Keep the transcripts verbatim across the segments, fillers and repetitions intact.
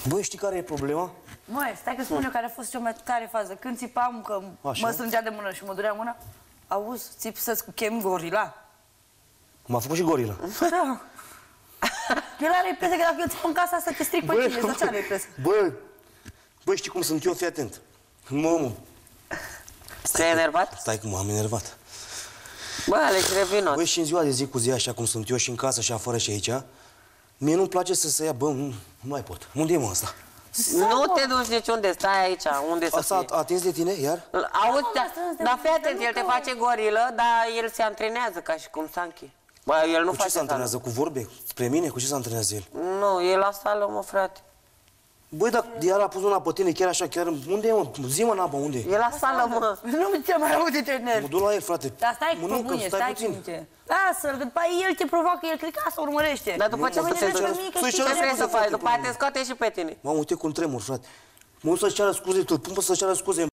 Băi, știi care e problema? Măi, stai că spun eu care a fost cea mai tare fază. Când țipam că Așa. mă strângea de mână și mă durea mâna, auzi, țip să-ți chem gorila. M-a făcut și gorila. Da. El are impresia că dacă eu țip în casa asta te stric pe tine, de ce are impresia? Bă, băi, știi cum sunt eu? Fii atent. Mamă. Te-ai enervat? Stai că m-am enervat. Bă, Alex, revino. Băi, și în ziua de zi cu zi, așa cum sunt eu și în casă și afară și aici, mie nu-mi place să se ia, bă, nu, nu mai pot. Unde e mă ăsta? Nu te duci niciunde, stai aici, unde să Asta fie. a atins de tine, iar? Auzi, Da, dar mă, da, fii dar atent, nu el te că- face gorilă, dar el se antrenează ca și cum Sanchi. Bă, el nu Cu ce face se antrenează? Cu vorbe? Spre mine? Cu ce se antrenează el? sală. Nu, e la sală, mă, frate. Băi, dar iar a pus una pe tine, chiar așa, chiar... Unde e, mă? Zi-mă, n-apă, unde e? E la sală, mă. Nu mi te mai auzi de Mă nervi. duc la el, frate. Dar stai Mă, cu nu, că bune, stai cu minte. Lasă-l, că după aia el te provoacă, el cred că asta urmărește. Dar după ce Nu, mă să te se duci, ceară- ce să-și ceară trebuie scuze, să faci? frate, După aia cu te scoate și pe tine. Mamă, uite cum tremur, frate. Mă duc să-și ceară scuze, îl pun pe să-și ceară scuze.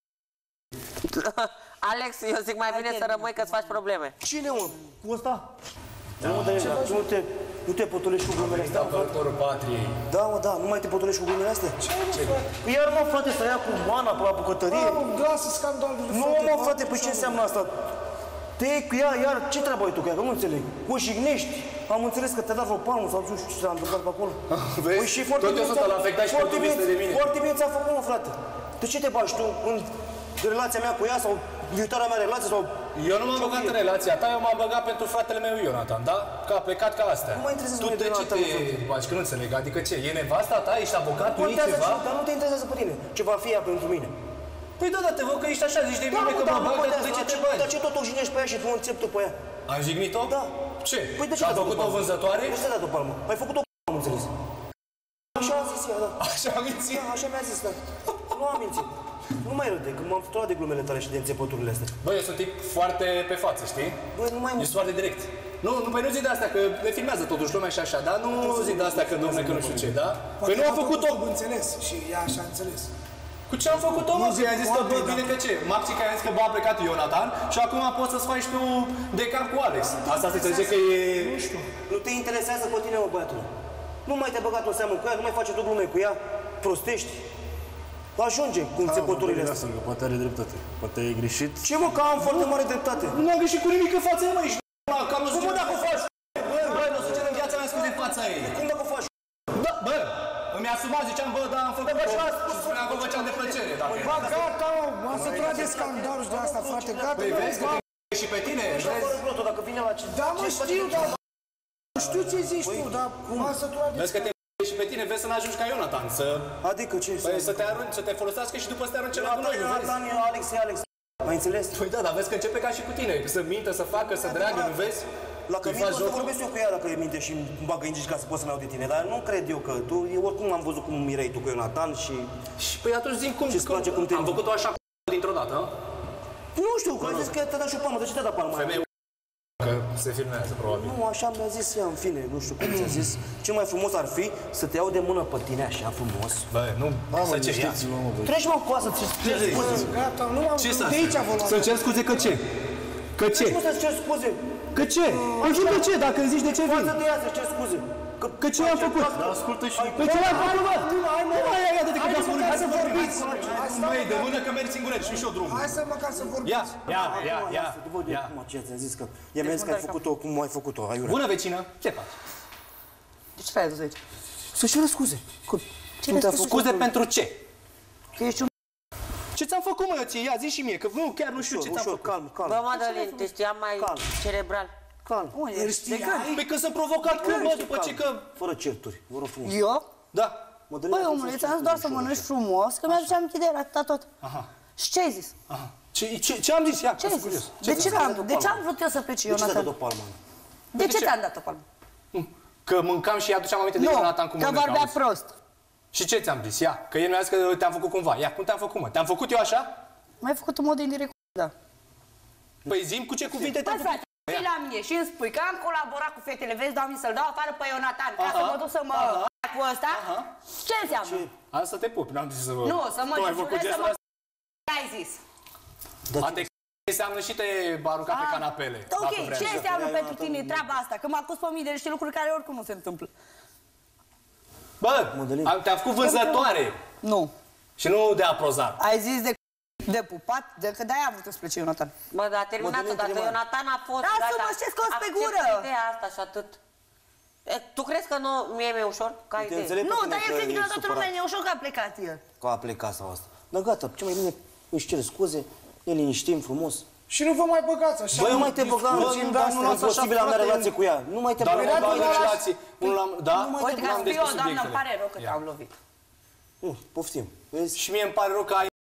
Alex, eu zic mai bine să rămâi că-ți faci probleme. Cine, mă? Cu ăsta? Nu, mă, dar nu te, nu te potolești cu glumele astea, frate? Apărătorul patriei. Da, mă, da, nu mai te potolești cu glumele astea? Iar, mă, frate, să ia cu mana pe la bucătărie. Lasă scandalul. Nu, mă, frate, păi ce înseamnă asta? Te iei cu ea, iar ce treabă ai tu cu ea? Că nu înțeleg. O jignești. Am înțeles că te-a dat vreo palmă sau nu știu ce s-a întâmplat pe acolo. Vezi? Păi și foarte Tot eu bine sunt ți-a- la afectat și foarte pe bine, poveste de mine. Foarte bine ți-a făcut, mă, frate. De ce te bagi tu în relația mea cu ea sau viitoarea mea relație sau... Eu nu m-am băgat în relația ta, eu m-am băgat pentru fratele meu Ionatan, da? Că a plecat ca astea. Nu mă interesează Tu mine de de ce Ionatan, te bagi? Că nu înțeleg. Adică ce? E nevasta ta? Ești avocat? Nu e Contează ceva? ce, dar nu te interesează pe tine. Ce va fi ea pentru mine. Păi da, da, te văd că ești așa, zici de mine că da, mă nu bag, dar contează, de ce dar te ce- bagi? Dar ce tot o jignești pe ea și tu înțepi tu pe ea? Am jignit-o? Da. Ce? Păi de ce Am te-a dat făcut o o palmă? vânzătoare? De ce te-a dat o palmă? Ai făcut o p***, am înțeles. Așa a zis ea, da. Așa am mințit. Da, așa mi-a zis, da. Nu am mințit. Nu mai râde, că m-am făturat de glumele tale și de înțepăturile astea. Bă, eu sunt tip foarte pe față, știi? Bă, nu mai... Eu sunt foarte direct. Nu, nu, păi nu zic de asta, că ne filmează totuși lumea și așa, dar nu zic de asta că domne, că nu știu ce, da? Păi nu am făcut-o. Înțeles și ea așa a înțeles. Cu ce am făcut-o, mă? Că i-a zis că, bă, bine că ce? Maxi că a zis că bă, a plecat Ionatan și acum poți să-ți faci tu de cap cu Alex. Asta se înțelege că e... Nu știu. Nu te interesează pe tine, mă, băiatul. Nu mai te-ai băgat în seamă cu ea, nu mai face tu glume cu ea, prostești. Ajunge cu înțepăturile astea. Lasă-l, că poate are dreptate. Poate e greșit. Ce, mă, că am foarte mare dreptate. Nu am greșit cu nimic în fața ei, mă, ești n***a, cam nu zice dacă o faci. Bă, bă, nu o să cer în viața mea scuze în fața ei. Cum dacă o faci? Da, bă, îmi asuma, ziceam, bă, da, am făcut și spuneam că o făceam de plăcere. Dacă e. Ba, gata, mă, m-am săturat de scandalul și de asta, frate, gata, Păi mă, vezi că te și pe tine, Ești vezi? acolo glotul, dacă vine la ce... da, mă, ce faci știu, de- dar nu știu ce zici tu, dar m-am săturat de Vezi că te și pe tine, vezi să n-ajungi ca Ionatan, să... Adică ce? Păi să te arunci, să te folosească și după să te arunce la gunoi, nu vezi? Ionatan e Alex, e Alex. Ai înțeles? Păi da, dar vezi că începe ca și cu tine, să mintă, să facă, să dragă, nu vezi? La Când cămin faci o să jocul? vorbesc eu cu ea dacă e minte și îmi bagă indici ca să pot să-mi iau de tine, dar nu cred eu că tu, eu oricum am văzut cum erai tu cu Ionatan și... Și păi atunci zic cum, Ce-ți place, cum te- am făcut-o așa dintr-o dată, Nu știu, că ai zis că te-a dat și o palmă, de ce te-a dat palma? femeie că se filmează, probabil. Nu, așa mi-a zis ea, în fine, nu știu cum ți-a zis. Cel mai frumos ar fi să te iau de mână pe tine așa frumos. Bă, nu, să ce știți. Treci mă cu asta, ce scuze. gata, nu m-am Ce să de aici vă luam. Să cer scuze că ce? Că ce? Nu să-ți cer scuze. Că ce? Am zis de ce, dacă îmi zici de ce vin. Față de ea să-ți cer scuze. Că ce am făcut? Ascultă și... Păi ce am făcut, bă? Nu, hai, mă, Nu mai ai atât de hai, cât măcar să să vorbim. vorbiți. Măi, de mână că mergi singuret și și-o drum. Hai să măcar să vorbim. Ia, ia, ia, ia, Să văd eu ia. cum ce ți-a zis că... Ea mi-a zis că ai făcut-o cum ai făcut-o, aiurea. Bună vecină, ce faci? De ce stai adus aici? Să-și ceră scuze. Cum? Cine te-a spus făcut? Scuze pentru ce? că ești un... Ce ți-am făcut, mă, ție? Ia, zi și mie, că nu, chiar nu știu ce ți-am Ușor, făcut. calm, calm. Bă, Madalin, te știam mai Calm. cerebral. Calm. Unde ești? De când? Păi că sunt provocat cu mă, după ce că... Fără certuri, vă rog frumos. Eu? Da. Mădălina, Băi, trebuie omule, să ți-am zis știi doar să ușor, mănânci ușor. frumos, că mi-aduce aminte de el, atâta tot. Aha. Și ce ai zis? Aha. Ce, ce, ce am zis? Ia, Ce ai sunt zis? curios. De ce, ți-a am, dat o de ce palmă? am vrut eu să pleci, De ce ți-a dat o Ionatan? palmă? De ce ce? te-am dat o palmă? Că mâncam și aduceam aminte de Nu, Ionatan cum că mănânc, vorbea auzi. prost. Și ce ți-am zis? Ia, că el mi-a zis că te-am făcut cumva. Ia, cum te-am făcut, mă? Te-am făcut eu așa? M-ai făcut în mod indirect, da. Păi zi cu ce cuvinte te-am Băi, făcut? frate, vii la mine și îmi spui că am colaborat cu fetele, vezi, doamne, să-l dau afară pe Ionatan, ca să Aha. mă duc să mă Aha. cu ăsta? Aha. Ce înseamnă? Am să te pup, n-am zis să vă... Nu, să mă Tu ai făcut jurezi, să gestul mă... ăsta? Ce ai zis? A, te înseamnă și te arunca pe Ah, canapele. Ok, dacă vrei. ce înseamnă Ea, pentru Ionatan, tine treaba asta? Că m-a pus pe mine de niște lucruri care oricum nu se întâmplă. Bă, Mădălin. am- te-am făcut vânzătoare Nu. și nu de aprozat. Ai zis de de pupat, de că de-aia a vrut să plece Ionatan. Bă, dar a terminat Mădălin, odată. Triman. Ionatan a fost, Lasă-mă, gata. ce scoți pe Accept gură? ideea asta și atât. E, tu crezi că nu mie mi-e ușor? Ca Te idee. înțeleg pe Nu, tine dar el că crede că e la toată supărat lumea e ușor că a plecat el. Că a plecat sau asta. Dar gata, ce mai bine își cere scuze, ne liniștim frumos. Și nu vă mai băgați așa. Băi, nu mai te băga în discuții, gen dar de nu astea, lasă așa, imposibil am frate, relație cu ea. Nu mai te Dar băga. nu am Era luat doar la- relații. Unul l-am, da? Nu mai Uite că Am am deschis eu, doamnă, îmi subiectele. pare rău că Ia. te-am lovit. Uh, Poftim. Vezi? Și mie îmi pare rău că ai